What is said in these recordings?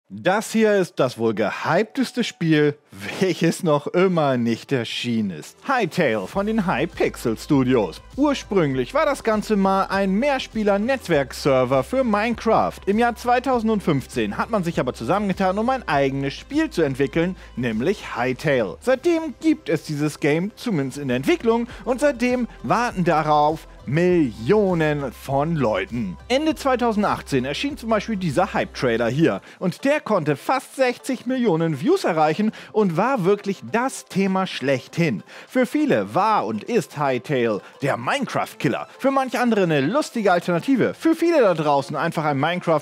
Das hier ist das wohl gehypteste Spiel, welches noch immer nicht erschienen ist. Hytale von den Hypixel Studios. Ursprünglich war das Ganze mal ein Mehrspieler-Netzwerkserver für Minecraft. Im Jahr 2015 hat man sich aber zusammengetan, um ein eigenes Spiel zu entwickeln, nämlich Hytale. Seitdem gibt es dieses Game, zumindest in der Entwicklung, und seitdem warten darauf Millionen von Leuten. Ende 2018 erschien zum Beispiel dieser Hype-Trailer hier und der konnte fast 60 Millionen Views erreichen und war wirklich das Thema schlechthin. Für viele war und ist Hytale der Minecraft-Killer, für manche andere eine lustige Alternative, für viele da draußen einfach ein Minecraft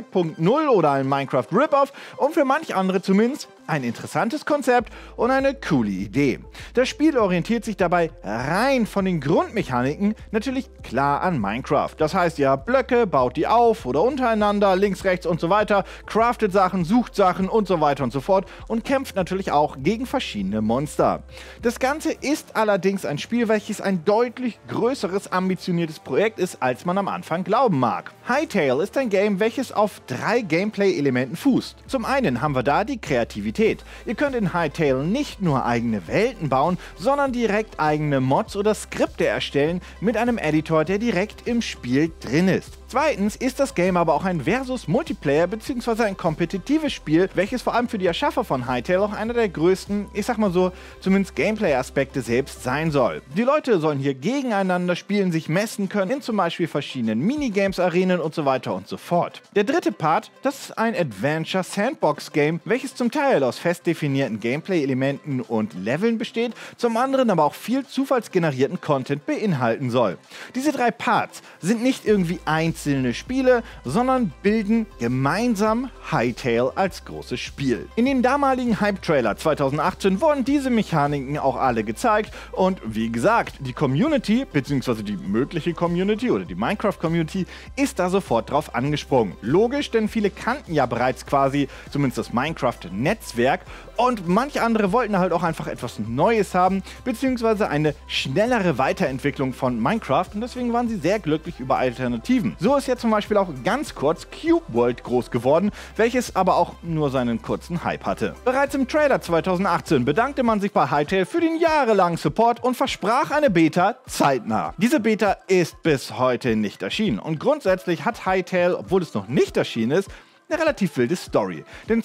2.0 oder ein Minecraft Rip-Off und für manche andere zumindest ein interessantes Konzept und eine coole Idee. Das Spiel orientiert sich dabei rein von den Grundmechaniken natürlich klar an Minecraft. Das heißt, ihr habt Blöcke, baut die auf oder untereinander, links, rechts und so weiter, craftet Sachen, sucht Sachen und so weiter und so fort und kämpft natürlich auch gegen verschiedene Monster. Das Ganze ist allerdings ein Spiel, welches ein deutlich größeres, ambitioniertes Projekt ist, als man am Anfang glauben mag. Hytale ist ein Game, welches auf 3 Gameplay-Elementen fußt. Zum einen haben wir da die Kreativität. Ihr könnt in Hytale nicht nur eigene Welten bauen, sondern direkt eigene Mods oder Skripte erstellen mit einem Editor, der direkt im Spiel drin ist. Zweitens ist das Game aber auch ein Versus-Multiplayer bzw. ein kompetitives Spiel, welches vor allem für die Erschaffer von Hytale auch einer der größten, ich sag mal so, zumindest Gameplay-Aspekte selbst sein soll. Die Leute sollen hier gegeneinander spielen, sich messen können in zum Beispiel verschiedenen Minigames, Arenen und so weiter und so fort. Der dritte Part, das ist ein Adventure-Sandbox-Game, welches zum Teil aus fest definierten Gameplay-Elementen und Leveln besteht, zum anderen aber auch viel zufallsgenerierten Content beinhalten soll. Diese 3 Parts sind nicht irgendwie einzelne Spiele, sondern bilden gemeinsam Hytale als großes Spiel. In dem damaligen Hype-Trailer 2018 wurden diese Mechaniken auch alle gezeigt und wie gesagt, die Community, beziehungsweise die mögliche Community oder die Minecraft-Community ist da sofort drauf angesprungen. Logisch, denn viele kannten ja bereits quasi zumindest das Minecraft-Netzwerk und manche andere wollten halt auch einfach etwas Neues haben, beziehungsweise eine schnellere Weiterentwicklung von Minecraft und deswegen waren sie sehr glücklich über Alternativen. So ist jetzt zum Beispiel auch ganz kurz Cube World groß geworden, welches aber auch nur seinen kurzen Hype hatte. Bereits im Trailer 2018 bedankte man sich bei Hytale für den jahrelangen Support und versprach eine Beta zeitnah. Diese Beta ist bis heute nicht erschienen und grundsätzlich hat Hytale, obwohl es noch nicht erschienen ist, eine relativ wilde Story. Denn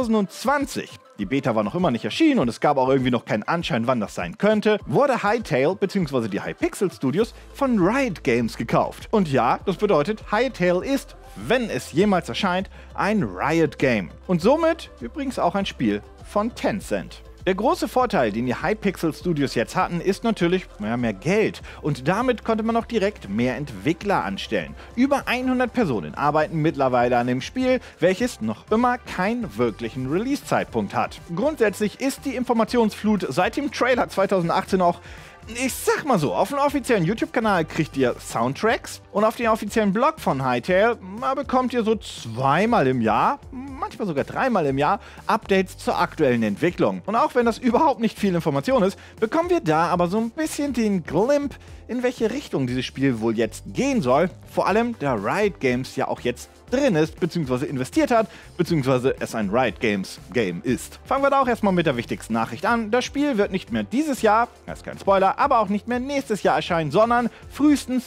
2020, die Beta war noch immer nicht erschienen und es gab auch irgendwie noch keinen Anschein, wann das sein könnte, wurde Hytale bzw. die Hypixel Studios von Riot Games gekauft. Und ja, das bedeutet, Hytale ist, wenn es jemals erscheint, ein Riot Game. Und somit übrigens auch ein Spiel von Tencent. Der große Vorteil, den die Hypixel Studios jetzt hatten, ist natürlich mehr Geld. Und damit konnte man auch direkt mehr Entwickler anstellen. Über 100 Personen arbeiten mittlerweile an dem Spiel, welches noch immer keinen wirklichen Release-Zeitpunkt hat. Grundsätzlich ist die Informationsflut seit dem Trailer 2018 auch, ich sag mal so, auf dem offiziellen YouTube-Kanal kriegt ihr Soundtracks und auf dem offiziellen Blog von Hytale bekommt ihr so 2-mal im Jahr, manchmal sogar 3-mal im Jahr, Updates zur aktuellen Entwicklung. Und auch wenn das überhaupt nicht viel Information ist, bekommen wir da aber so ein bisschen den Glimp, in welche Richtung dieses Spiel wohl jetzt gehen soll. Vor allem, da Riot Games ja auch jetzt drin ist, beziehungsweise investiert hat, beziehungsweise es ein Riot Games Game ist. Fangen wir da auch erstmal mit der wichtigsten Nachricht an. Das Spiel wird nicht mehr dieses Jahr, das ist kein Spoiler, aber auch nicht mehr nächstes Jahr erscheinen, sondern frühestens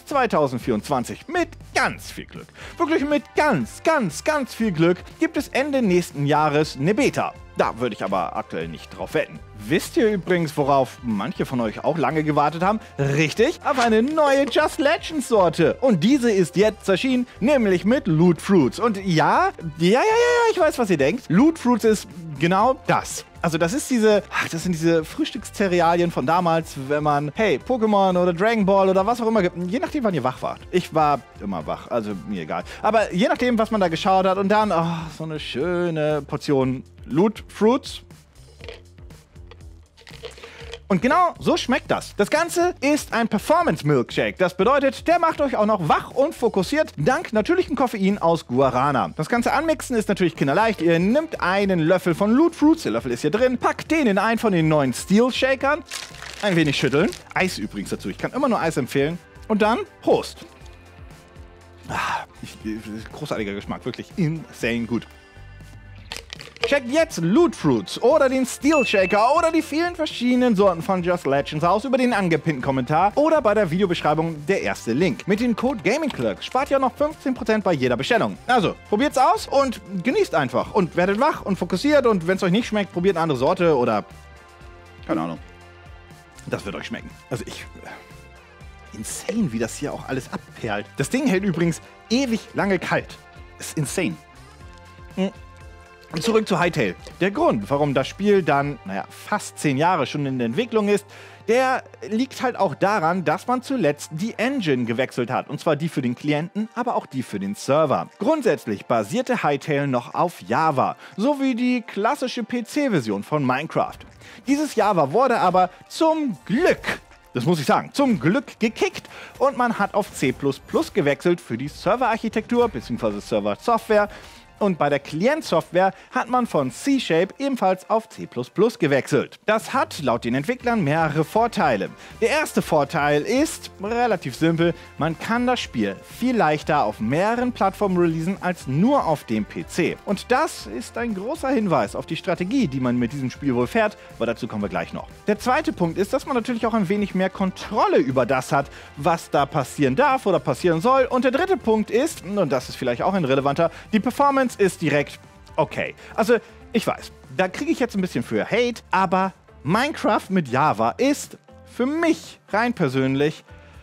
2024. Mit ganz viel Glück. Wirklich mit ganz viel Glück gibt es Ende nächsten Jahres eine Beta. Da würde ich aber aktuell nicht drauf wetten. Wisst ihr übrigens, worauf manche von euch auch lange gewartet haben? Richtig, auf eine neue Just Legends Sorte. Und diese ist jetzt erschienen, nämlich mit Loot Fruits. Und ja, ich weiß, was ihr denkt. Loot Fruits ist genau das. Also das sind diese Frühstückszerealien von damals, wenn man, hey, Pokémon oder Dragon Ball oder was auch immer gibt. Je nachdem, wann ihr wach wart. Ich war immer wach, also mir egal. Aber je nachdem, was man da geschaut hat und dann, so eine schöne Portion Loot Fruits. Und genau so schmeckt das. Das Ganze ist ein Performance Milkshake. Das bedeutet, der macht euch auch noch wach und fokussiert, dank natürlichem Koffein aus Guarana. Das Ganze anmixen ist natürlich kinderleicht. Ihr nehmt einen Löffel von Loot Fruits, der Löffel ist hier drin, packt den in einen von den neuen Steel Shakern, ein wenig schütteln, Eis übrigens dazu, ich kann immer nur Eis empfehlen, und dann Prost. Großartiger Geschmack, wirklich insane gut. Checkt jetzt Loot Fruits oder den Steel Shaker oder die vielen verschiedenen Sorten von Just Legends aus über den angepinnten Kommentar oder bei der Videobeschreibung der erste Link. Mit dem Code GamingClerks spart ihr noch 15% bei jeder Bestellung. Also, probiert's aus und genießt einfach und werdet wach und fokussiert und wenn es euch nicht schmeckt, probiert eine andere Sorte oder keine Ahnung. Das wird euch schmecken. Also insane, wie das hier auch alles abperlt. Das Ding hält übrigens ewig lange kalt. Ist insane. Zurück zu Hytale. Der Grund, warum das Spiel dann, fast 10 Jahre schon in der Entwicklung ist, der liegt halt auch daran, dass man zuletzt die Engine gewechselt hat. Und zwar die für den Klienten, aber auch die für den Server. Grundsätzlich basierte Hytale noch auf Java, so wie die klassische PC-Version von Minecraft. Dieses Java wurde aber zum Glück, das muss ich sagen, zum Glück gekickt und man hat auf C++ gewechselt für die Serverarchitektur bzw. Server-Software. Und bei der Client-Software hat man von C-Shape ebenfalls auf C++ gewechselt. Das hat laut den Entwicklern mehrere Vorteile. Der erste Vorteil ist relativ simpel, man kann das Spiel viel leichter auf mehreren Plattformen releasen als nur auf dem PC. Und das ist ein großer Hinweis auf die Strategie, die man mit diesem Spiel wohl fährt, aber dazu kommen wir gleich noch. Der zweite Punkt ist, dass man natürlich auch ein wenig mehr Kontrolle über das hat, was da passieren darf oder passieren soll. Und der dritte Punkt ist, und das ist vielleicht auch ein relevanter, die Performance ist direkt okay. Also, ich weiß, da kriege ich jetzt ein bisschen für Hate, aber Minecraft mit Java ist für mich rein persönlich,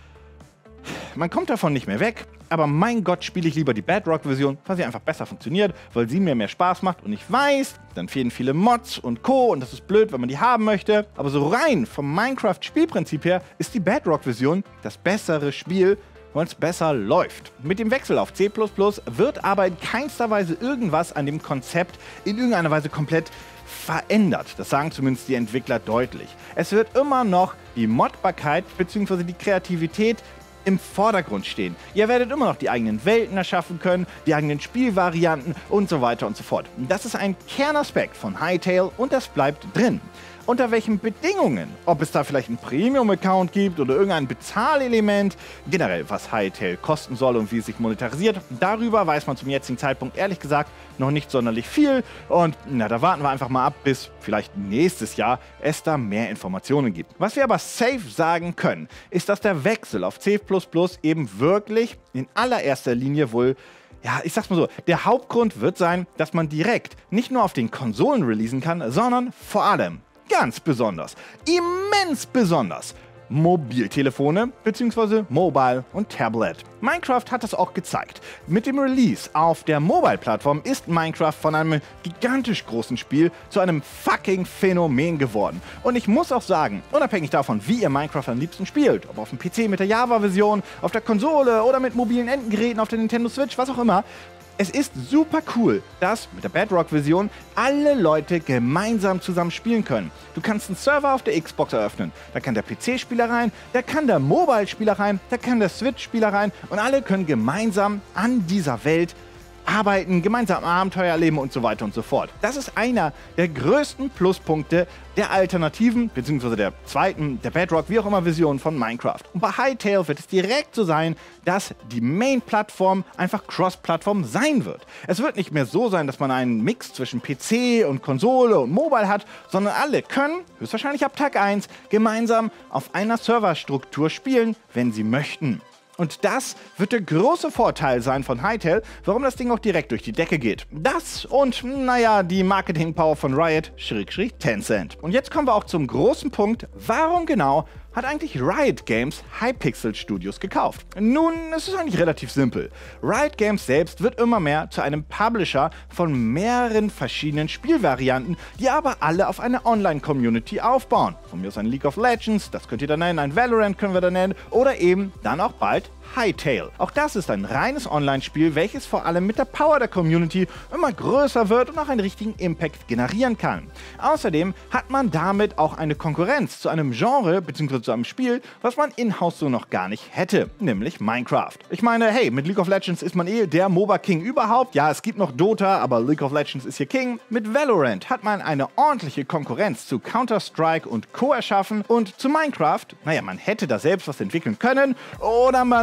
man kommt davon nicht mehr weg, aber mein Gott, spiele ich lieber die Bedrock-Version, weil sie einfach besser funktioniert, weil sie mir mehr Spaß macht und ich weiß, dann fehlen viele Mods und Co. und das ist blöd, wenn man die haben möchte, aber so rein vom Minecraft-Spielprinzip her ist die Bedrock-Version das bessere Spiel, weil es besser läuft. Mit dem Wechsel auf C++ wird aber in keinster Weise irgendwas an dem Konzept in irgendeiner Weise komplett verändert. Das sagen zumindest die Entwickler deutlich. Es wird immer noch die Modbarkeit bzw. die Kreativität im Vordergrund stehen. Ihr werdet immer noch die eigenen Welten erschaffen können, die eigenen Spielvarianten und so weiter und so fort. Das ist ein Kernaspekt von Hytale und das bleibt drin. Unter welchen Bedingungen, ob es da vielleicht einen Premium-Account gibt oder irgendein Bezahlelement, generell was Hytale kosten soll und wie es sich monetarisiert, darüber weiß man zum jetzigen Zeitpunkt ehrlich gesagt noch nicht sonderlich viel und da warten wir einfach mal ab, bis vielleicht nächstes Jahr es da mehr Informationen gibt. Was wir aber safe sagen können, ist, dass der Wechsel auf C++ eben wirklich in allererster Linie wohl, ja, ich sag's mal so, der Hauptgrund wird sein, dass man direkt nicht nur auf den Konsolen releasen kann, sondern vor allem ganz besonders, immens besonders, Mobiltelefone bzw. Mobile und Tablet. Minecraft hat das auch gezeigt. Mit dem Release auf der Mobile-Plattform ist Minecraft von einem gigantisch großen Spiel zu einem fucking Phänomen geworden. Und ich muss auch sagen, unabhängig davon, wie ihr Minecraft am liebsten spielt, ob auf dem PC mit der Java-Version, auf der Konsole oder mit mobilen Endgeräten auf der Nintendo Switch, was auch immer, es ist super cool, dass mit der Bedrock-Version alle Leute gemeinsam zusammen spielen können. Du kannst einen Server auf der Xbox eröffnen, da kann der PC-Spieler rein, da kann der Mobile-Spieler rein, da kann der Switch-Spieler rein und alle können gemeinsam an dieser Welt arbeiten, gemeinsam Abenteuer erleben und so weiter und so fort. Das ist einer der größten Pluspunkte der Alternativen, beziehungsweise der zweiten, der Bedrock, wie auch immer, Version von Minecraft. Und bei Hytale wird es direkt so sein, dass die Main-Plattform einfach Cross-Plattform sein wird. Es wird nicht mehr so sein, dass man einen Mix zwischen PC und Konsole und Mobile hat, sondern alle können, höchstwahrscheinlich ab Tag 1, gemeinsam auf einer Serverstruktur spielen, wenn sie möchten. Und das wird der große Vorteil sein von Hytale, warum das Ding auch direkt durch die Decke geht. Das und, die Marketing-Power von Riot, Tencent. Und jetzt kommen wir auch zum großen Punkt, warum genau hat eigentlich Riot Games Hypixel Studios gekauft? Nun, es ist eigentlich relativ simpel. Riot Games selbst wird immer mehr zu einem Publisher von mehreren verschiedenen Spielvarianten, die aber alle auf eine Online-Community aufbauen. Von mir aus ein League of Legends, das könnt ihr da nennen, ein Valorant können wir da nennen, oder eben dann auch bald Hytale. Auch das ist ein reines Online-Spiel, welches vor allem mit der Power der Community immer größer wird und auch einen richtigen Impact generieren kann. Außerdem hat man damit auch eine Konkurrenz zu einem Genre bzw. zu einem Spiel, was man in-house so noch gar nicht hätte, nämlich Minecraft. Ich meine, hey, mit League of Legends ist man der MOBA-King überhaupt. Ja, es gibt noch Dota, aber League of Legends ist hier King. Mit Valorant hat man eine ordentliche Konkurrenz zu Counter-Strike und Co. erschaffen und zu Minecraft, man hätte da selbst was entwickeln können oder man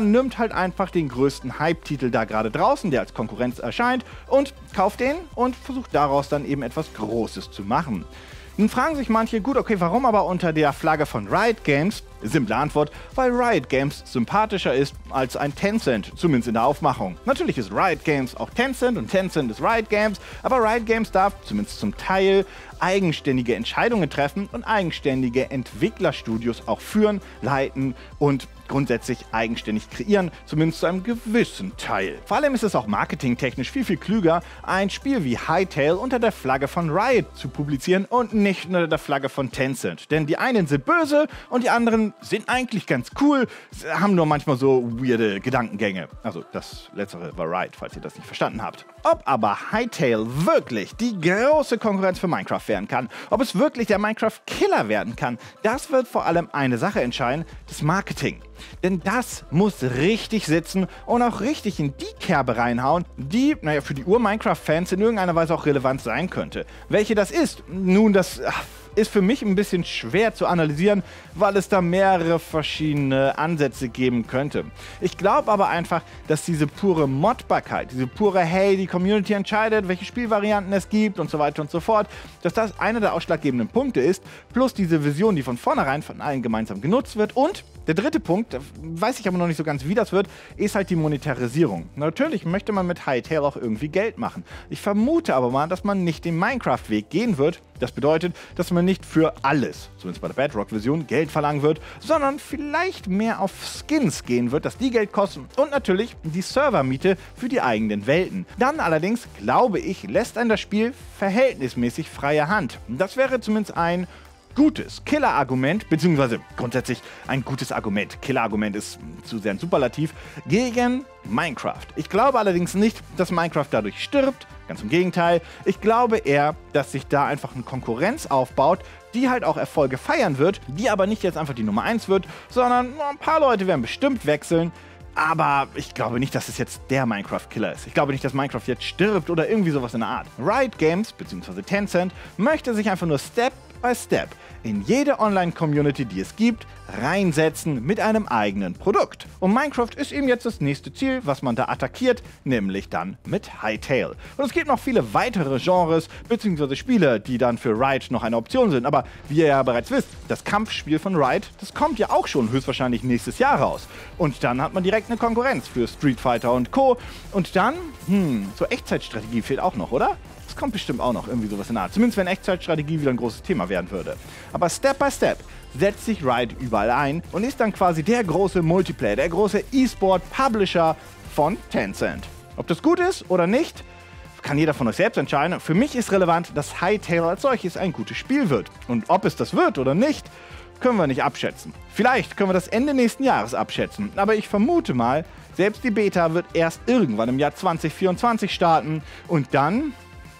man nimmt halt einfach den größten Hype-Titel da gerade draußen, der als Konkurrenz erscheint, und kauft den und versucht daraus dann eben etwas Großes zu machen. Nun fragen sich manche, gut, okay, warum aber unter der Flagge von Riot Games? Simple Antwort, weil Riot Games sympathischer ist als ein Tencent, zumindest in der Aufmachung. Natürlich ist Riot Games auch Tencent und Tencent ist Riot Games, aber Riot Games darf, zumindest zum Teil, eigenständige Entscheidungen treffen und eigenständige Entwicklerstudios auch führen, leiten und grundsätzlich eigenständig kreieren, zumindest zu einem gewissen Teil. Vor allem ist es auch marketingtechnisch viel klüger, ein Spiel wie Hytale unter der Flagge von Riot zu publizieren und nicht unter der Flagge von Tencent. Denn die einen sind böse und die anderen sind eigentlich ganz cool, haben nur manchmal so weirde Gedankengänge. Also das letztere war Riot, falls ihr das nicht verstanden habt. Ob aber Hytale wirklich die große Konkurrenz für Minecraft werden kann, ob es wirklich der Minecraft-Killer werden kann, das wird vor allem eine Sache entscheiden, das Marketing. Denn das muss richtig sitzen und auch richtig in die Kerbe reinhauen, die, für die Ur-Minecraft-Fans in irgendeiner Weise auch relevant sein könnte. Welche das ist? Nun, das ist für mich ein bisschen schwer zu analysieren, weil es da mehrere verschiedene Ansätze geben könnte. Ich glaube aber einfach, dass diese pure Modbarkeit, diese pure, hey, die Community entscheidet, welche Spielvarianten es gibt und so weiter und so fort, dass das einer der ausschlaggebenden Punkte ist, plus diese Vision, die von vornherein von allen gemeinsam genutzt wird. Und der dritte Punkt, weiß ich aber noch nicht so ganz, wie das wird, ist halt die Monetarisierung. Natürlich möchte man mit Hytale auch irgendwie Geld machen. Ich vermute aber mal, dass man nicht den Minecraft-Weg gehen wird. Das bedeutet, dass man nicht für alles, zumindest bei der Bedrock-Version, Geld verlangen wird, sondern vielleicht mehr auf Skins gehen wird, dass die Geld kosten und natürlich die Servermiete für die eigenen Welten. Dann allerdings, glaube ich, lässt ein das Spiel verhältnismäßig freie Hand. Das wäre zumindest ein gutes Killer-Argument, beziehungsweise grundsätzlich ein gutes Argument. Killer-Argument ist zu sehr ein Superlativ, gegen Minecraft. Ich glaube allerdings nicht, dass Minecraft dadurch stirbt, ganz im Gegenteil. Ich glaube eher, dass sich da einfach eine Konkurrenz aufbaut, die halt auch Erfolge feiern wird, die aber nicht jetzt einfach die Nummer 1 wird, sondern ein paar Leute werden bestimmt wechseln. Aber ich glaube nicht, dass es jetzt der Minecraft-Killer ist. Ich glaube nicht, dass Minecraft jetzt stirbt oder irgendwie sowas in der Art. Riot Games, beziehungsweise Tencent, möchte sich einfach nur Step by Step in jede Online-Community, die es gibt, reinsetzen mit einem eigenen Produkt. Und Minecraft ist eben jetzt das nächste Ziel, was man da attackiert, nämlich dann mit Hytale. Und es gibt noch viele weitere Genres bzw. Spiele, die dann für Riot noch eine Option sind. Aber wie ihr ja bereits wisst, das Kampfspiel von Riot, das kommt ja auch schon höchstwahrscheinlich nächstes Jahr raus. Und dann hat man direkt eine Konkurrenz für Street Fighter und Co. Und dann, so Echtzeitstrategie fehlt auch noch, oder? Das kommt bestimmt auch noch, irgendwie sowas in der Art. Zumindest wenn Echtzeitstrategie wieder ein großes Thema werden würde. Aber Step by Step setzt sich Riot überall ein und ist dann quasi der große Multiplayer, der große E-Sport-Publisher von Tencent. Ob das gut ist oder nicht, kann jeder von euch selbst entscheiden. Für mich ist relevant, dass Hytale als solches ein gutes Spiel wird. Und ob es das wird oder nicht, können wir nicht abschätzen. Vielleicht können wir das Ende nächsten Jahres abschätzen, aber ich vermute mal, selbst die Beta wird erst irgendwann im Jahr 2024 starten und dann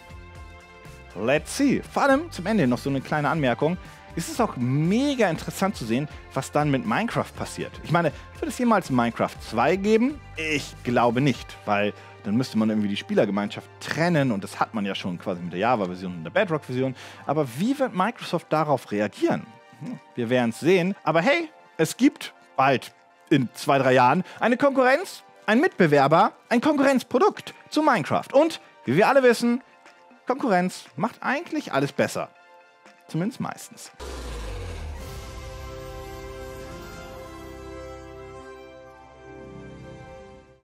let's see. Vor allem zum Ende noch so eine kleine Anmerkung. Es ist auch mega interessant zu sehen, was dann mit Minecraft passiert. Ich meine, wird es jemals Minecraft 2 geben? Ich glaube nicht, weil dann müsste man irgendwie die Spielergemeinschaft trennen und das hat man ja schon quasi mit der Java-Version und der Bedrock-Version. Aber wie wird Microsoft darauf reagieren? Wir werden es sehen. Aber hey, es gibt bald in 2-3 Jahren eine Konkurrenz, ein Mitbewerber, ein Konkurrenzprodukt zu Minecraft. Und wie wir alle wissen, Konkurrenz macht eigentlich alles besser. Zumindest meistens.